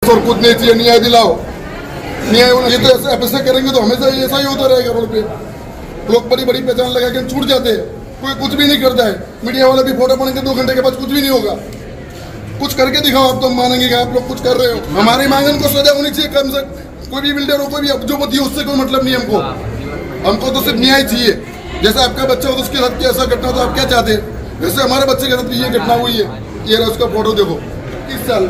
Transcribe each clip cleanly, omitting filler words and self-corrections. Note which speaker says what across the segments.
Speaker 1: और कुछ नहीं चाहिए, न्याय दिलाओ, न्याय होना। ये तो ऐसे करेंगे तो हमेशा ऐसा ही होता रहेगा। रोड पे लोग बड़ी बड़ी पहचान लगा के छूट जाते हैं, कोई कुछ भी नहीं करता है। मीडिया वाले भी फोटो पड़ेंगे 2 घंटे के बाद कुछ भी नहीं होगा। कुछ करके दिखाओ, आप तो मानेंगे कि आप लोग कुछ कर रहे हो। हमारी मांग उनको सजा होनी चाहिए कम से कम। कोई भी बिल्डर हो, कोई भी अब्जोपति हो, उससे कोई मतलब नहीं हमको तो सिर्फ न्याय चाहिए। जैसे आपका बच्चा हो तो उसके साथ ऐसा घटना, तो आप क्या चाहते हैं? वैसे हमारे बच्चे के साथ ये घटना हुई है। ये रहा उसका फोटो, देखो 21 साल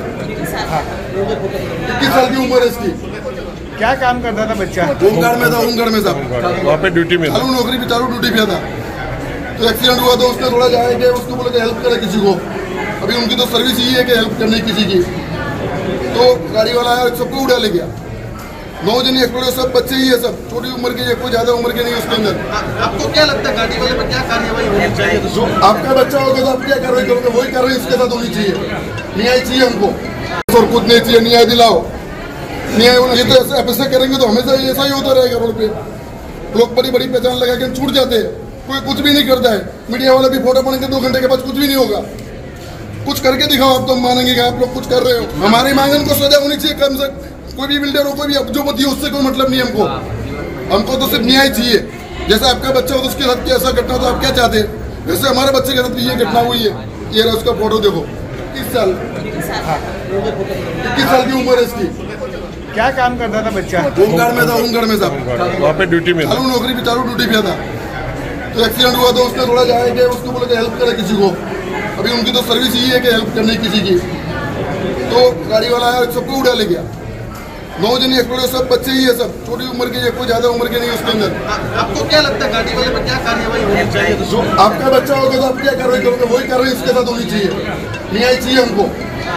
Speaker 1: की उम्र है इसकी।
Speaker 2: क्या काम करता था बच्चा?
Speaker 1: होमगार्ड में था, होमगार्ड में साहब,
Speaker 3: वहाँ पे ड्यूटी में
Speaker 1: चालू नौकरी पे, चालू ड्यूटी पे था। तो एक्सीडेंट हुआ तो उसने थोड़ा जाएगा, उसको बोला कि हेल्प करे किसी को। अभी उनकी तो सर्विस यही है कि हेल्प करनी किसी की। तो गाड़ी वाला आया, सबको उड़ा ले गया। 9 जने एक्सप्लोर, सब बच्चे ही है, सब छोटी उम्र के, कोई ज्यादा उम्र के नहीं उसके अंदर।
Speaker 4: आपको क्या लगता है गाड़ी वाले पर क्या कार्रवाई होनी चाहिए? तो
Speaker 1: आपका बच्चा होगा तो आप क्या कार्रवाई करोगे? वही कार्रवाई इसके साथ होनी चाहिए। न्याय चाहिए हमको, और कुछ नहीं चाहिए, न्याय दिलाओ, न्याय होना। ये तो ऐसे करेंगे तो हमेशा ऐसा ही होता रहेगा। रोड पे लोग बड़ी बड़ी पहचान लगा के छूट जाते हैं, कोई कुछ भी नहीं करता है। मीडिया वाले भी फोटो पड़ेंगे 2 घंटे के बाद कुछ भी नहीं होगा। कुछ करके दिखाओ, आप तो मानेंगे कि आप लोग कुछ कर रहे हो। हमारी मांग उनको सजा होनी चाहिए कम से कम। कोई भी बिल्डर हो, कोई भी अब्जोपति हो, उससे कोई मतलब नहीं हमको तो सिर्फ न्याय चाहिए। जैसे आपका बच्चा हो तो उसके साथ ऐसा घटना, तो आप क्या चाहते हैं? वैसे हमारे बच्चे के साथ ये घटना हुई है। ये रहा उसका फोटो, देखो 21 साल की उम्र है इसकी।
Speaker 2: क्या काम करता था बच्चा?
Speaker 1: होमगार्ड में था, होमगार्ड में साहब,
Speaker 3: वहाँ पे ड्यूटी में
Speaker 1: चालू नौकरी पे, चालू ड्यूटी पे था। तो एक्सीडेंट हुआ तो उसने थोड़ा जाएगा, उसको बोला कि हेल्प करे किसी को। अभी उनकी तो सर्विस यही है कि हेल्प करनी किसी की। तो गाड़ी वाला आया, सबको उड़ा ले गया। 9 जने एक्सप्लोर, सब बच्चे ही है, सब छोटी उम्र के, कोई ज्यादा उम्र के नहीं उसके अंदर।
Speaker 4: आपको क्या लगता है गाड़ी वाले पर क्या कार्रवाई होनी चाहिए? तो
Speaker 1: आपका बच्चा होगा तो आप क्या कार्रवाई करोगे? वही कार्रवाई इसके साथ होनी चाहिए। न्याय चाहिए हमको।